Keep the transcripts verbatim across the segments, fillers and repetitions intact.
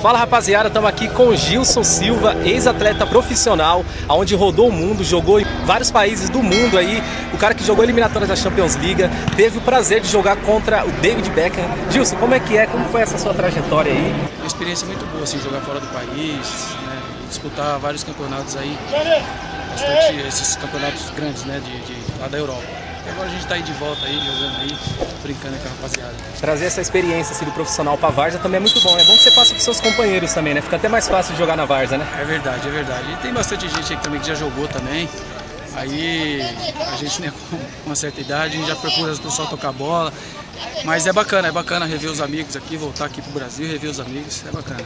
Fala rapaziada, estamos aqui com o Gilson Silva, ex-atleta profissional, onde rodou o mundo, jogou em vários países do mundo aí, o cara que jogou eliminatórias da Champions League, teve o prazer de jogar contra o David Beckham. Gilson, como é que é? Como foi essa sua trajetória aí? Uma experiência muito boa, assim, jogar fora do país, né, disputar vários campeonatos aí, bastante esses campeonatos grandes, né, de, de lá da Europa. E agora a gente tá aí de volta aí, jogando aí, brincando com a rapaziada. Trazer essa experiência assim, do profissional pra várzea também é muito bom. É bom que você passe pros seus companheiros também, né? Fica até mais fácil de jogar na várzea, né? É verdade, é verdade. E tem bastante gente aí também que já jogou também. Aí a gente, né, com uma certa idade, a gente já procura só tocar bola. Mas é bacana, é bacana rever os amigos aqui, voltar aqui pro Brasil, rever os amigos, é bacana.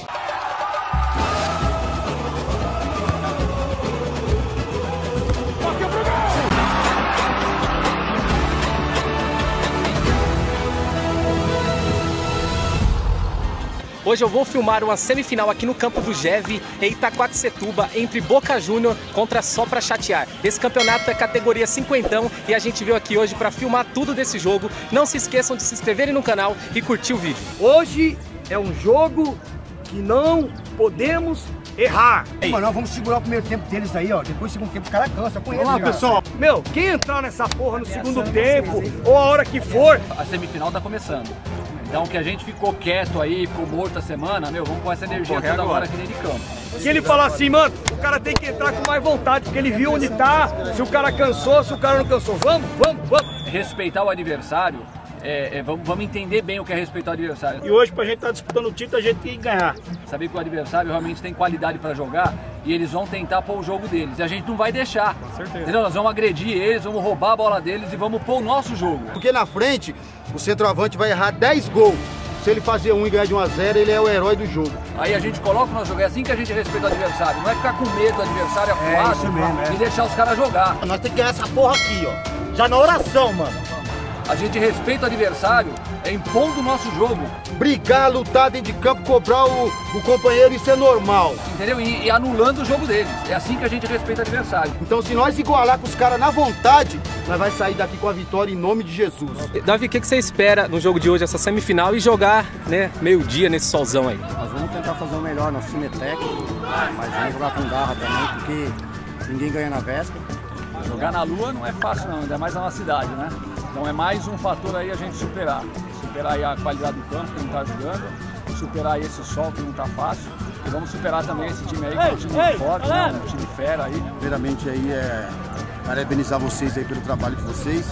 Hoje eu vou filmar uma semifinal aqui no campo do Geve, em Itaquaquecetuba, entre Boca Júnior contra Só Pra Chatear. Esse campeonato é categoria cinquentão e a gente veio aqui hoje para filmar tudo desse jogo. Não se esqueçam de se inscreverem no canal e curtir o vídeo. Hoje é um jogo que não podemos errar. Mano, nós vamos segurar o primeiro tempo deles aí, ó. Depois do segundo tempo os caras cansam. Conheço, Vamos lá, pessoal. Meu, quem entrar nessa porra no segundo tempo ou a hora que for... A semifinal tá começando. Então que a gente ficou quieto aí, ficou morto a semana, meu, vamos com essa energia toda agora aqui dentro de campo. Se ele falar assim, mano, o cara tem que entrar com mais vontade, porque ele viu onde tá, se o cara cansou, se o cara não cansou. Vamos, vamos, vamos. Respeitar o adversário, é, é, vamos, vamos entender bem o que é respeitar o adversário. E hoje, pra gente estar tá disputando o título, a gente tem que ganhar. Saber que o adversário realmente tem qualidade para jogar e eles vão tentar pôr o jogo deles. E a gente não vai deixar. Com certeza. Entendeu? Nós vamos agredir eles, vamos roubar a bola deles e vamos pôr o nosso jogo. Porque na frente, o centroavante vai errar dez gols. Se ele fazer um e ganhar de um a zero, ele é o herói do jogo. Aí a gente coloca o nosso jogo, é assim que a gente respeita o adversário. Não é ficar com medo do adversário acuado isso mesmo, é. e deixar os caras jogar. Nós temos que ganhar essa porra aqui, ó. Já na oração, mano. A gente respeita o adversário, é impondo o nosso jogo. Brigar, lutar dentro de campo, cobrar o, o companheiro, isso é normal. Entendeu? E, e anulando o jogo deles. É assim que a gente respeita o adversário. Então se nós igualar com os caras na vontade, nós vai sair daqui com a vitória em nome de Jesus. Davi, o que, que você espera no jogo de hoje, essa semifinal, e jogar, né, meio-dia nesse solzão aí? Nós vamos tentar fazer o melhor, nosso time é técnico, mas vamos jogar com garra também, porque ninguém ganha na véspera. Jogar na lua não é fácil não, ainda mais na nossa cidade, né? Então é mais um fator aí a gente superar. Superar aí a qualidade do campo que não está jogando, superar aí esse sol que não está fácil. E vamos superar também esse time aí, que é um time ei, forte, né? Um time fera aí. Primeiramente aí é parabenizar vocês aí pelo trabalho de vocês.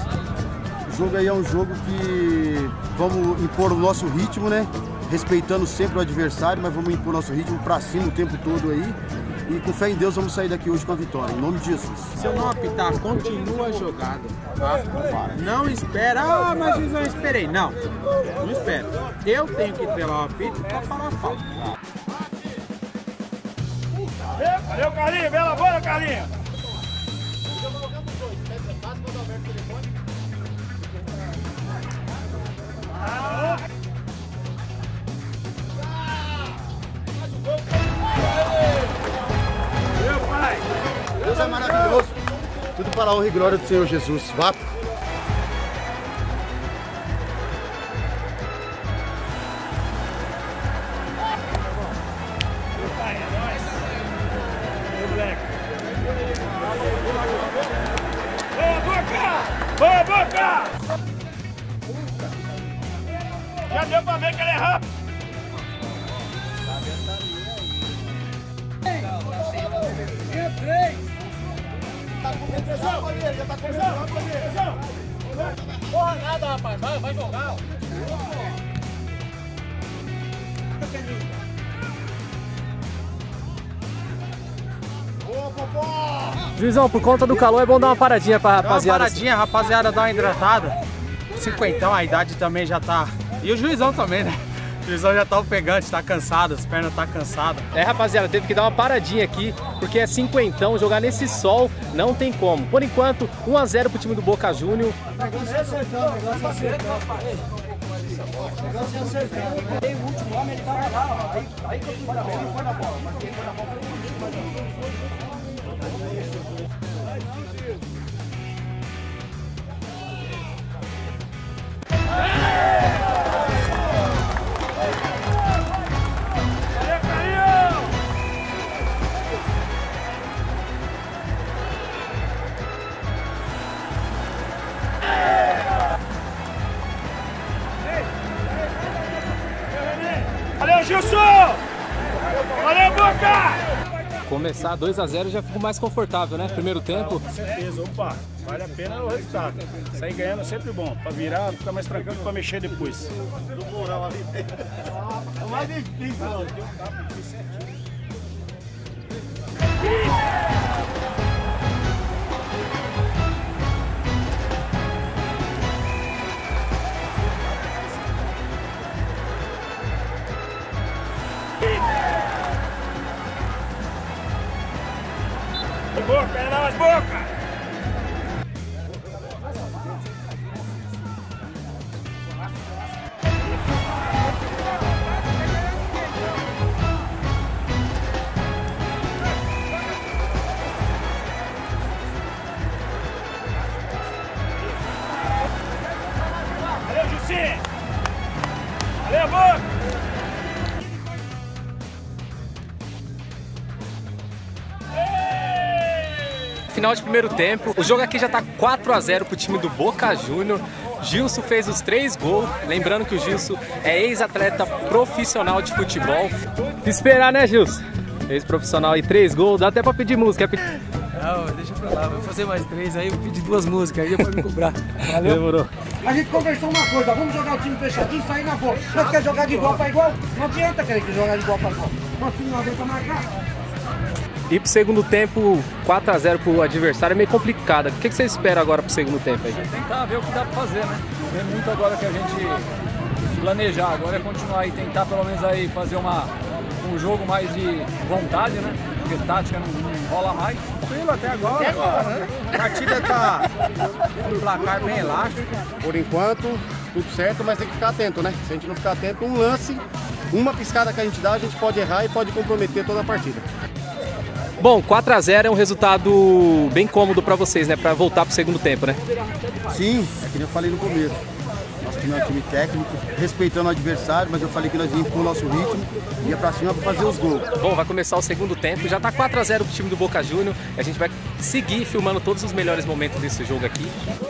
O jogo aí é um jogo que vamos impor o nosso ritmo, né? Respeitando sempre o adversário, mas vamos impor o nosso ritmo pra cima o tempo todo aí. E com fé em Deus vamos sair daqui hoje com a vitória, em nome de Jesus. Se eu não apitar, continua jogado, tá? Não espera, ah, mas eu não esperei. Não, não espera. Eu tenho que ter o apito para parar a falta. Valeu, Carlinhos, bela bola, Carlinhos. Deus é maravilhoso. Tudo para a honra e glória do Senhor Jesus. Vá. Boa, Boca! Boa, Boca! Já deu pra ver que ele é rápido. Três! Tá com pressão? Já tá com pressão? Porra, nada, rapaz. Vai, vai jogar. Juizão, por conta do calor é bom dar uma paradinha pra rapaziada. Dá uma paradinha, rapaziada, dá uma hidratada. Cinquentão, a idade também já tá... E o juizão também, né? O juizão já tá ofegante, tá cansado, as pernas tá cansadas. É, rapaziada, teve que dar uma paradinha aqui, porque é cinquentão, jogar nesse sol não tem como. Por enquanto, um a zero pro time do Boca Júnior. Negócio é acertando, negócio é acertando. Negócio é acertando. Tem o último homem, ele tava lá, ó. Aí, aí que eu fui na bola, ele foi na bola. Mas quem foi na bola foi o último. Valeu, Gilson! Valeu, Boca! Começar dois a zero já fica mais confortável, né? Primeiro tempo. Com certeza, opa, vale a pena o resultado. Sair ganhando é sempre bom. Pra virar, ficar mais tranquilo pra mexer depois. É mais difícil, mano. Boca, é nas Boca! Valeu, Jussi! Valeu, Boca! Final de primeiro tempo, o jogo aqui já tá quatro a zero pro time do Boca Júnior. Gilson fez os três gols, lembrando que o Gilson é ex-atleta profissional de futebol. Esperar, né, Gilson? Ex-profissional e três gols, dá até pra pedir música. Não, deixa pra lá, vou fazer mais três, aí eu pedi duas músicas, aí depois me cobrar. Valeu? Demorou. A gente conversou uma coisa, vamos jogar o time fechadinho e sair na bola. Você quer jogar de igual para igual? Não adianta querer que jogar de igual para igual. Nosso time não aguenta marcar. E pro segundo tempo, quatro a zero pro adversário é meio complicado. O que você espera agora pro segundo tempo aí? Tentar ver o que dá pra fazer, né? Tem muito agora que a gente planejar, agora é continuar e tentar pelo menos aí fazer uma, um jogo mais de vontade, né? Porque tática não, não rola mais. Tranquilo até agora. Até agora, né? A partida tá um placar bem elástico. Por enquanto, tudo certo, mas tem que ficar atento, né? Se a gente não ficar atento, um lance, uma piscada que a gente dá, a gente pode errar e pode comprometer toda a partida. Bom, quatro a zero é um resultado bem cômodo para vocês, né? Para voltar pro segundo tempo, né? Sim, é que eu falei no começo. Nosso time é um time técnico, respeitando o adversário, mas eu falei que nós íamos pro nosso ritmo, ia pra cima para fazer os gols. Bom, vai começar o segundo tempo, já tá quatro a zero pro time do Boca Júnior. A gente vai seguir filmando todos os melhores momentos desse jogo aqui.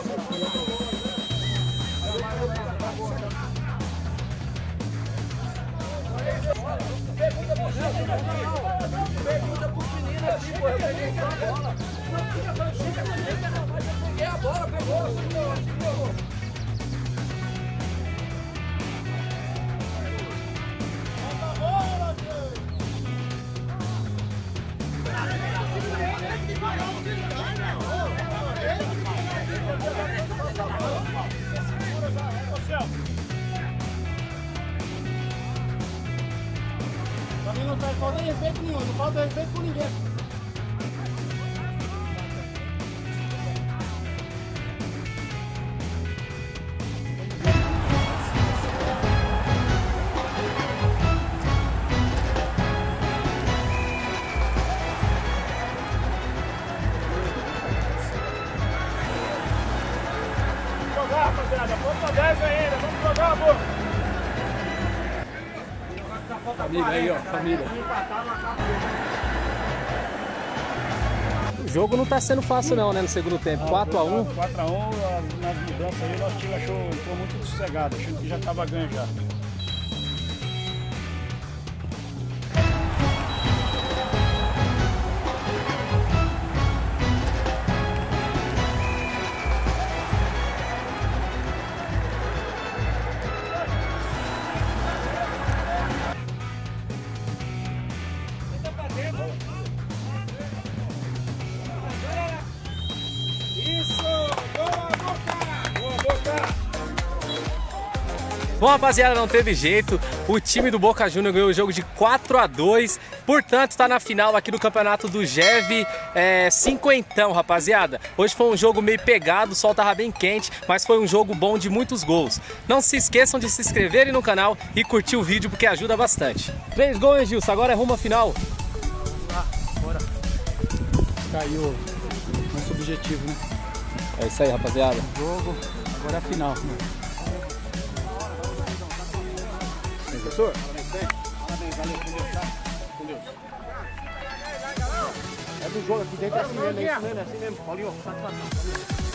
Não tá falta respeito nenhum, não falta respeito por ninguém. Vamos jogar, rapaziada. Vamos pra dez ainda. Vamos jogar, Boca. Família aí, ó, família. O jogo não tá sendo fácil não, né, no segundo tempo. quatro a um. quatro a um, nas mudanças aí, nosso time achou, ficou muito sossegado, achando que já tava ganho já. Bom, rapaziada, não teve jeito. O time do Boca Júnior ganhou o jogo de quatro a dois. Portanto, está na final aqui do campeonato do G E V é, cinquentão, rapaziada. Hoje foi um jogo meio pegado, o sol tava bem quente, mas foi um jogo bom de muitos gols. Não se esqueçam de se inscreverem no canal e curtir o vídeo, porque ajuda bastante. Três gols, hein, Gilson? Agora é rumo à final. Vamos lá, bora. Caiu nosso objetivo, né? É isso aí, rapaziada. Jogo, agora é a final. Professor, parabéns, valeu, com Deus, tá? Com Deus. É do jogo aqui dentro, é assim mesmo, é isso mesmo, é assim mesmo. Paulinho, satisfação.